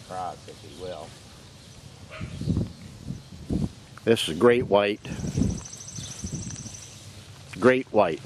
across if he will. This is great white. Great white.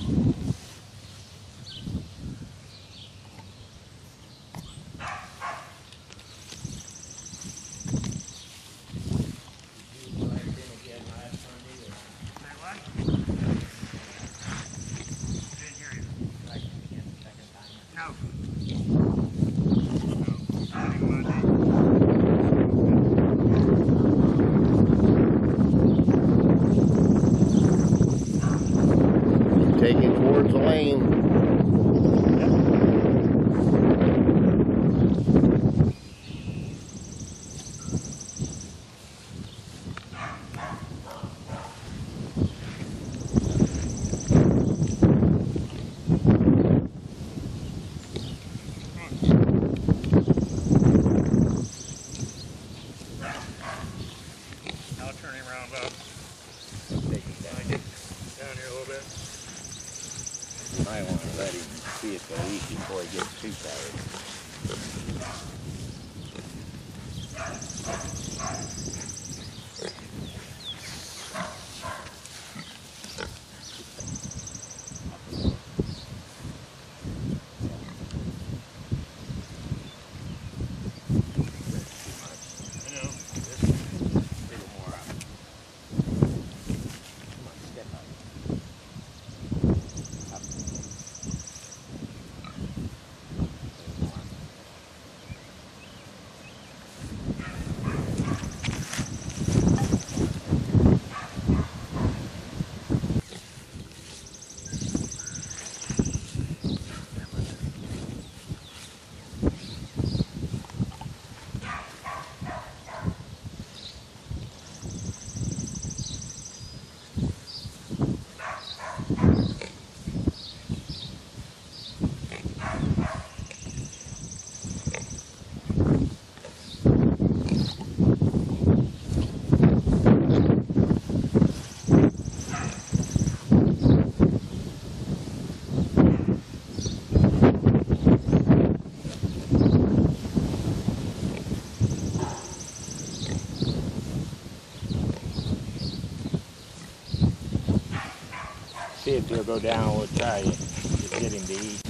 Taking towards the lane. Now turn him around, Bob. Take him Down here a little bit. You might want to let him see it go easy before he gets too tired. See if he'll go down. We'll try to get him to eat.